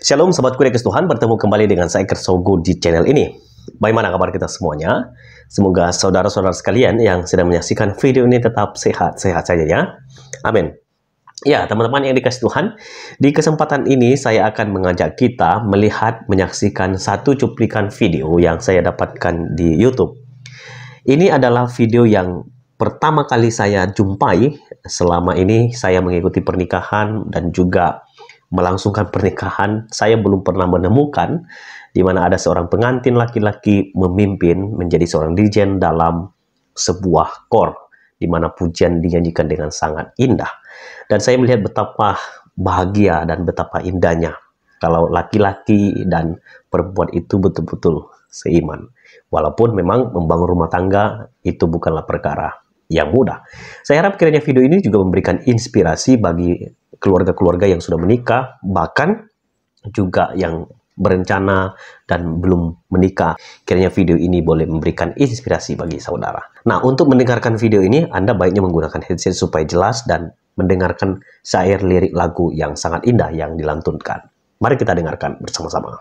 Shalom Sobat Kudus Tuhan, bertemu kembali dengan saya Kersogo di channel ini. Bagaimana kabar kita semuanya? Semoga saudara-saudara sekalian yang sedang menyaksikan video ini tetap sehat-sehat saja ya. Amin. Ya, teman-teman yang dikasih Tuhan, di kesempatan ini saya akan mengajak kita melihat, menyaksikan satu cuplikan video yang saya dapatkan di YouTube. Ini adalah video yang pertama kali saya jumpai selama ini saya mengikuti pernikahan dan juga melangsungkan pernikahan. Saya belum pernah menemukan di mana ada seorang pengantin laki-laki memimpin menjadi seorang dirjen dalam sebuah kor, di mana pujian dinyanyikan dengan sangat indah. Dan saya melihat betapa bahagia dan betapa indahnya kalau laki-laki dan perempuan itu betul-betul seiman. Walaupun memang membangun rumah tangga itu bukanlah perkara yang mudah. Saya harap kiranya video ini juga memberikan inspirasi bagi keluarga-keluarga yang sudah menikah, bahkan juga yang berencana dan belum menikah. Kiranya video ini boleh memberikan inspirasi bagi saudara. Nah, untuk mendengarkan video ini, Anda baiknya menggunakan headset supaya jelas dan mendengarkan syair lirik lagu yang sangat indah yang dilantunkan. Mari kita dengarkan bersama-sama.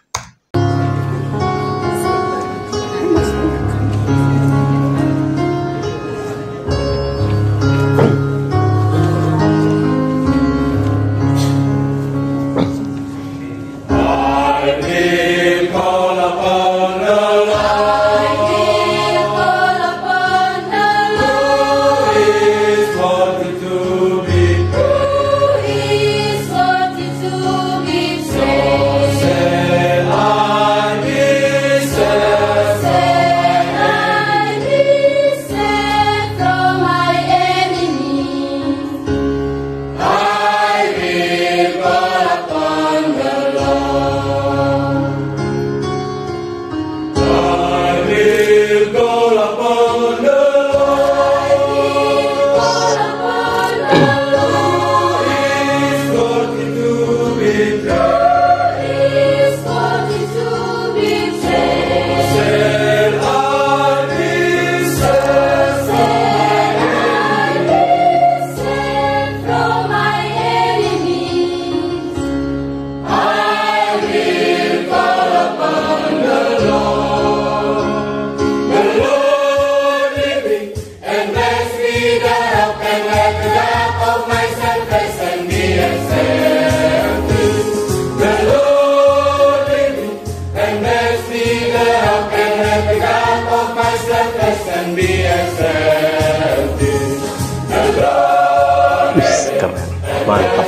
Keren, mantap.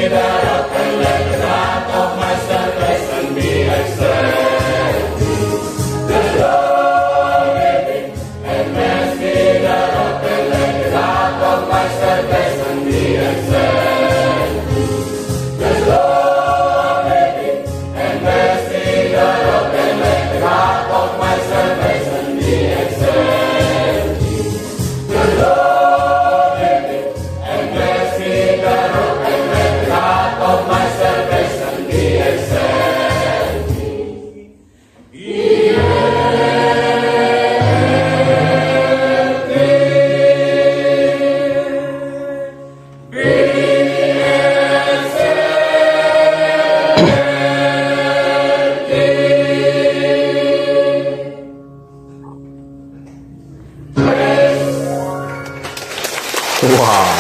Wow.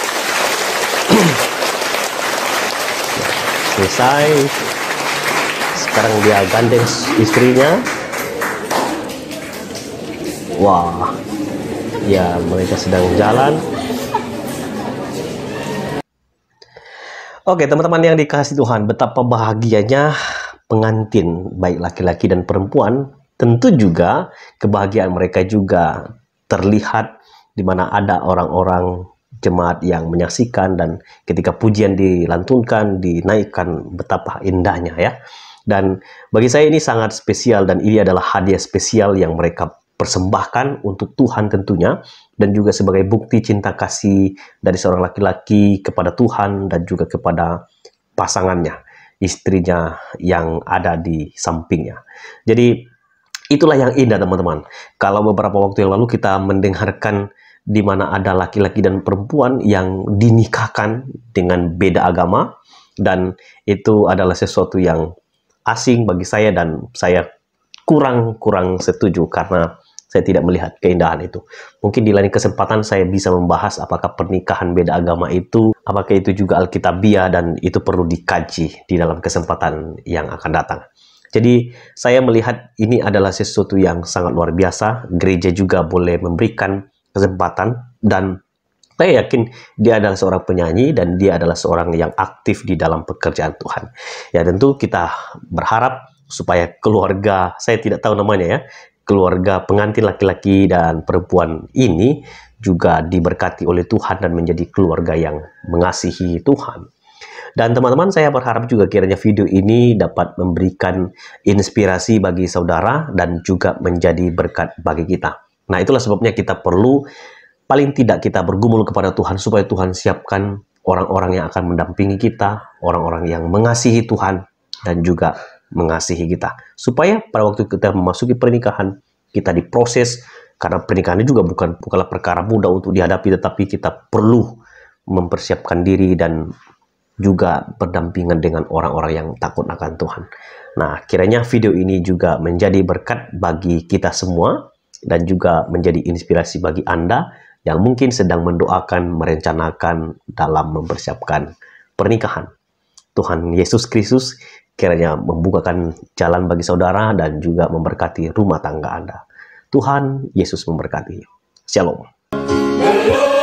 Selesai. Sekarang dia gandeng istrinya. Wah. Ya, mereka sedang jalan. Oke, teman-teman yang dikasihi Tuhan, betapa bahagianya pengantin, baik laki-laki dan perempuan. Tentu juga kebahagiaan mereka juga terlihat di mana ada orang-orang jemaat yang menyaksikan, dan ketika pujian dilantunkan, dinaikkan, betapa indahnya ya. Dan bagi saya ini sangat spesial, dan ini adalah hadiah spesial yang mereka persembahkan untuk Tuhan tentunya, dan juga sebagai bukti cinta kasih dari seorang laki-laki kepada Tuhan dan juga kepada pasangannya, istrinya yang ada di sampingnya. Jadi itulah yang indah teman-teman. Kalau beberapa waktu yang lalu kita mendengarkan di mana ada laki-laki dan perempuan yang dinikahkan dengan beda agama, dan itu adalah sesuatu yang asing bagi saya dan saya kurang setuju karena saya tidak melihat keindahan itu. Mungkin di lain kesempatan saya bisa membahas apakah pernikahan beda agama itu, apakah itu juga alkitabiah, dan itu perlu dikaji di dalam kesempatan yang akan datang. Jadi saya melihat ini adalah sesuatu yang sangat luar biasa. Gereja juga boleh memberikan kesempatan, dan saya yakin dia adalah seorang penyanyi dan dia adalah seorang yang aktif di dalam pekerjaan Tuhan. Ya tentu kita berharap supaya keluarga, saya tidak tahu namanya ya, keluarga pengantin laki-laki dan perempuan ini juga diberkati oleh Tuhan dan menjadi keluarga yang mengasihi Tuhan. Dan teman-teman, saya berharap juga kiranya video ini dapat memberikan inspirasi bagi saudara dan juga menjadi berkat bagi kita. Nah, itulah sebabnya kita perlu paling tidak kita bergumul kepada Tuhan supaya Tuhan siapkan orang-orang yang akan mendampingi kita, orang-orang yang mengasihi Tuhan dan juga mengasihi kita. Supaya pada waktu kita memasuki pernikahan, kita diproses, karena pernikahan ini juga bukanlah perkara mudah untuk dihadapi, tetapi kita perlu mempersiapkan diri dan juga berdampingan dengan orang-orang yang takut akan Tuhan. Nah, kiranya video ini juga menjadi berkat bagi kita semua dan juga menjadi inspirasi bagi Anda yang mungkin sedang mendoakan, merencanakan dalam mempersiapkan pernikahan. Tuhan Yesus Kristus kiranya membukakan jalan bagi saudara dan juga memberkati rumah tangga Anda. Tuhan Yesus memberkati. Shalom.